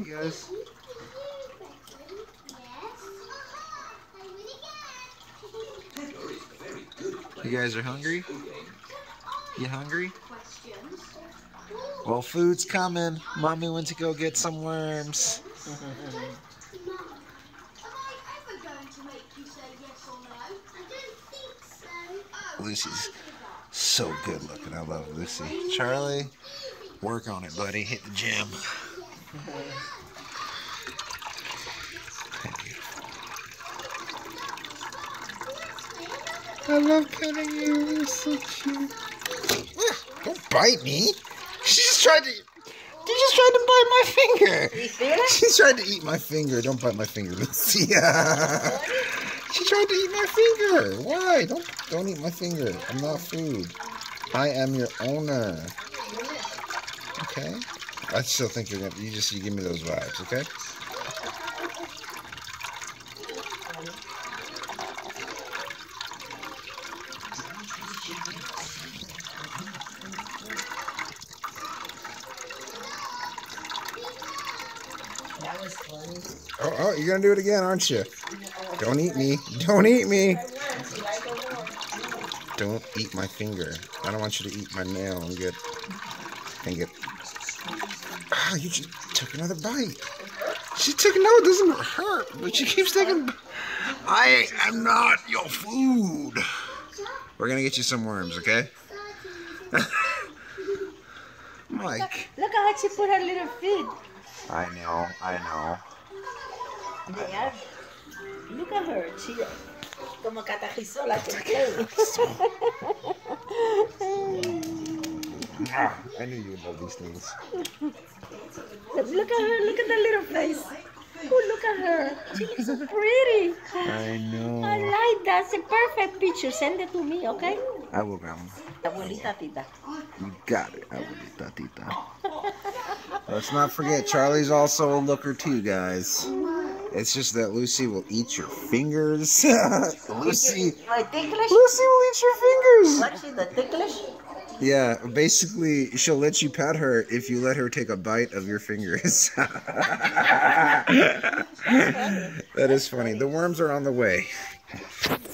You guys? You guys are hungry? You hungry? Well, food's coming. Mommy went to go get some worms. Lucy's so good looking. I love Lucy. Charlie, work on it, buddy. Hit the gym. I love petting you. You're so cute. Don't bite me. She just tried to bite my finger. She's trying to eat my finger. Don't bite my finger, Lucy. She tried to eat my finger. Why? Don't eat my finger. I'm not food. I am your owner. Okay? I still think you give me those vibes, okay? That was funny. Oh, you're gonna do it again, aren't you? Don't eat me. Don't eat me. Don't eat my finger. I don't want you to eat my nail and get. Ah, you just took another bite. She took no, it doesn't hurt, but she keeps taking. I am not your food. We're gonna get you some worms, okay? Mike. Look at how she put her little feet. I know. They are. Look at her. She como catajizó la que I knew you would love these things. Look at her. Look at that little face. Oh, look at her. She looks so pretty. I know. I like that. It's a perfect picture. Send it to me, okay? I will, Grandma. Abuelita tita. You got it, Abuelita Tita. Let's not forget, Charlie's also a looker too, guys. It's just that Lucy will eat your fingers. Lucy will eat your fingers. What's she, the ticklish? Yeah, basically, she'll let you pet her if you let her take a bite of your fingers. That is funny. The worms are on the way.